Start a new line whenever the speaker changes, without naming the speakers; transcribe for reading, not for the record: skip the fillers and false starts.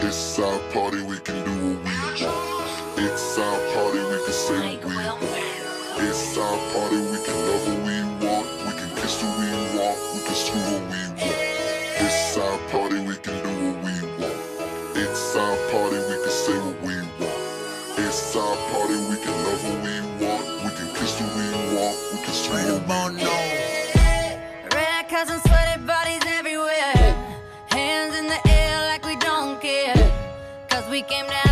It's our party, we can do what we want. It's our party, we can say what we want. It's our party, we can love what we want. We can kiss who we want, we can screw what we want. It's our party, we can do what we want. It's our party, we can say what we want. It's our party, we can love what we want. We can kiss who we want, we can screw what we want.
Red cups and sweaty bodies everywhere. Hands in the air like we don't care. 'Cause we came down